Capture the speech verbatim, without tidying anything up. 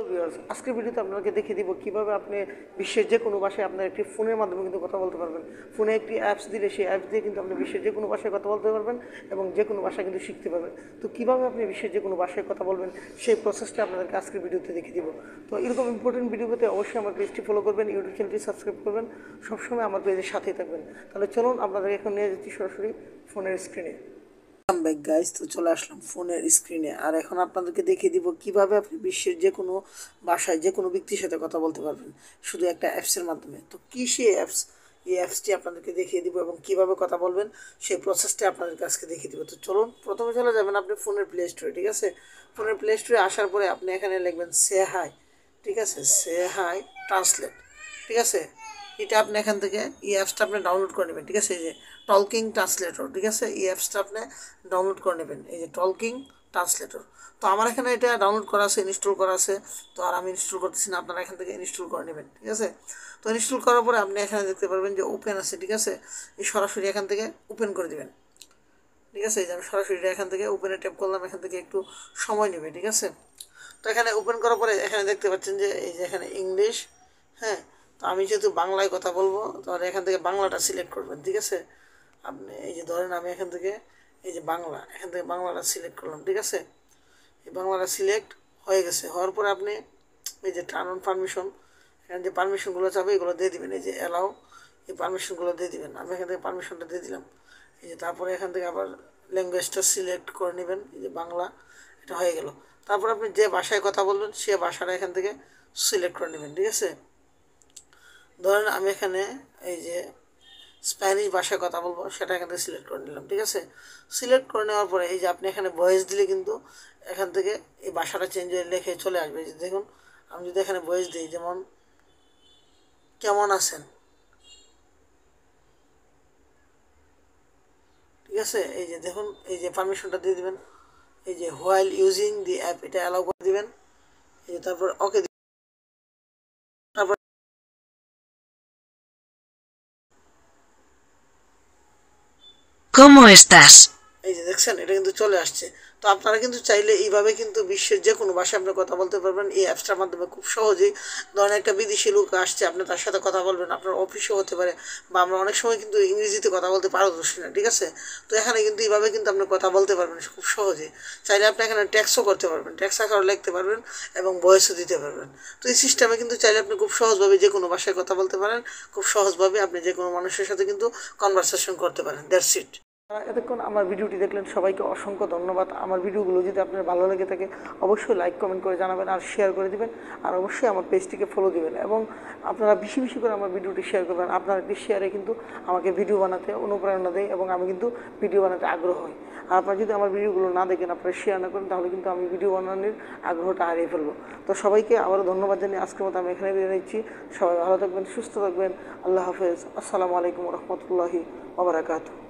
Viewers, আজকের ভিডিওতে আপনাকে দেখিয়ে দিব কিভাবে আপনি বিশ্বের যে কোনো ভাষায় আপনার একটি ফোনের মাধ্যমে কিন্তু কথা বলতে পারবেন। ফোনে একটি অ্যাপস দিলে সেই অ্যাপস দিয়ে কিন্তু আপনি বিশ্বের যে কোনো ভাষায় কথা বলতে পারবেন এবং যে কোনো ভাষা কিন্তু শিখতে পারবেন। তো কীভাবে আপনি বিশ্বের যে কোনো ভাষায় কথা বলবেন সেই প্রসেসটা আপনাদেরকে আজকের ভিডিওতে দেখিয়ে দিব। তো এরকম ইম্পর্টেন্ট ভিডিও পেতে অবশ্যই আমার পেজটি ফলো করবেন, ইউটিউব চ্যানেলটি সাবস্ক্রাইব করবেন, সবসময় আমার পেজের সাথেই থাকবেন। তাহলে চলুন আপনাদের এখন নিয়ে যাচ্ছি সরাসরি ফোনের স্ক্রিনে। ব্যাক গাইস, তো চলে আসলাম ফোনের স্ক্রিনে। আর এখন আপনাদেরকে দেখিয়ে দিব কিভাবে আপনি বিশ্বের যে কোনো ভাষায় যে কোনো ব্যক্তির সাথে কথা বলতে পারবেন শুধু একটা অ্যাপসের মাধ্যমে। তো কী সেই অ্যাপস, এই অ্যাপসটি আপনাদেরকে দেখিয়ে দিব এবং কিভাবে কথা বলবেন সেই প্রসেসটা আপনাদেরকে আজকে দেখিয়ে দিব। তো চলুন, প্রথমে চলে যাবেন আপনি ফোনের প্লে স্টোরে। ঠিক আছে, ফোনের প্লে স্টোরে আসার পরে আপনি এখানে লিখবেন সে হাই। ঠিক আছে, সে হাই ট্রান্সলেট। ঠিক আছে, এটা আপনি এখান থেকে এই অ্যাপসটা আপনি ডাউনলোড করে নেবেন। ঠিক আছে, এই যে টলকিং ট্রান্সলেটর। ঠিক আছে, এই অ্যাপসটা আপনি ডাউনলোড করে নেবেন, এই যে টলকিং ট্রান্সলেটর। তো আমার এখানে এটা ডাউনলোড করা আছে, ইনস্টল করা আছে। তো আর আমি ইনস্টল করতেছি না, আপনারা এখান থেকে ইনস্টল করে নেবেন। ঠিক আছে, তো ইনস্টল করার পরে আপনি এখানে দেখতে পারবেন যে ওপেন আছে। ঠিক আছে, এই সরাসরি এখান থেকে ওপেন করে দেবেন। ঠিক আছে, এই যে আমি সরাসরি এখান থেকে ওপেনে ট্যাপ করলাম, এখান থেকে একটু সময় নেবে। ঠিক আছে, তো এখানে ওপেন করার পরে এখানে দেখতে পাচ্ছেন যে এই যে এখানে ইংলিশ। হ্যাঁ, তো আমি যেহেতু বাংলায় কথা বলবো তাহলে এখান থেকে বাংলাটা সিলেক্ট করবেন। ঠিক আছে, আপনি এই যে ধরেন আমি এখান থেকে এই যে বাংলা, এখান থেকে বাংলাটা সিলেক্ট করলাম। ঠিক আছে, এই বাংলাটা সিলেক্ট হয়ে গেছে। হওয়ার পরে আপনি এই যে টার্ন অন পারমিশন, এখানে যে পারমিশনগুলো চাবে এগুলো দিয়ে দিবেন। এই যে অ্যালাউ, এই পারমিশনগুলো দিয়ে দিবেন। আমি এখান থেকে পারমিশনটা দিয়ে দিলাম। এই যে তারপরে এখান থেকে আবার ল্যাঙ্গুয়েজটা সিলেক্ট করে নেবেন, এই যে বাংলা, এটা হয়ে গেল। তারপর আপনি যে ভাষায় কথা বলবেন সে ভাষাটা এখান থেকে সিলেক্ট করে নেবেন। ঠিক আছে, ধরেন আমি এখানে এই যে স্প্যানিশ ভাষায় কথা বলবো, সেটা এখান থেকে সিলেক্ট করে নিলাম। ঠিক আছে, সিলেক্ট করে নেওয়ার পরে এই যে আপনি এখানে ভয়েস দিলে কিন্তু এখান থেকে এই ভাষাটা চেঞ্জ হয়ে লেখে চলে আসবে। যে দেখুন, আমি যদি এখানে ভয়েস দিই, যেমন কেমন আছেন। ঠিক আছে, এই যে দেখুন, এই যে পারমিশনটা দিয়ে দিবেন, এই যে হোয়াইল ইউজিং দি অ্যাপ, এটা অ্যালাউ করে দিবেন। এই যে তারপর ওকে, তারপর ¿Cómo estás? এই যে দেখছেন এটা কিন্তু চলে আসছে। তো আপনারা কিন্তু চাইলে এইভাবে কিন্তু বিশ্বের যে কোনো ভাষায় আপনি কথা বলতে পারবেন এই অ্যাপসটার মাধ্যমে খুব সহজেই। ধরেন একটা বিদেশি লোক আসছে, আপনি তার সাথে কথা বলবেন, আপনার অফিসেও হতে পারে, বা আমরা অনেক সময় কিন্তু ইংরেজিতে কথা বলতে পারদর্শী না। ঠিক আছে, তো এখানে কিন্তু এইভাবে কিন্তু আপনি কথা বলতে পারবেন খুব সহজে। চাইলে আপনি এখানে ট্যাক্সও করতে পারবেন, ট্যাক্স আকারও লিখতে পারবেন এবং ভয়েসও দিতে পারবেন। তো এই সিস্টেমে কিন্তু চাইলে আপনি খুব সহজভাবে যে কোনো ভাষায় কথা বলতে পারেন, খুব সহজভাবে আপনি যে কোনো মানুষের সাথে কিন্তু কনভারসেশন করতে পারেন। That's it. এতক্ষণ আমার ভিডিওটি দেখলেন, সবাইকে অসংখ্য ধন্যবাদ। আমার ভিডিওগুলো যদি আপনার ভালো লেগে থাকে অবশ্যই লাইক কমেন্ট করে জানাবেন আর শেয়ার করে দিবেন। আর অবশ্যই আমার পেজটিকে ফলো দিবেন এবং আপনারা বেশি বেশি করে আমার ভিডিওটি শেয়ার করবেন। আপনার একটি শেয়ারে কিন্তু আমাকে ভিডিও বানাতে অনুপ্রেরণা দেয় এবং আমি কিন্তু ভিডিও বানাতে আগ্রহ হই। আর আপনারা যদি আমার ভিডিওগুলো না দেখেন, আপনারা শেয়ার না করেন, তাহলে কিন্তু আমি ভিডিও বানানোর আগ্রহটা হারিয়ে ফেলবো। তো সবাইকে আবারও ধন্যবাদ জানিয়ে আজকের মতো আমি এখানে বিদায় নিচ্ছি। সবাই ভালো থাকবেন, সুস্থ থাকবেন। আল্লাহ হাফেজ। আসসালামু আলাইকুম রহমতুল্লাহি ওয়া বারাকাতুহু।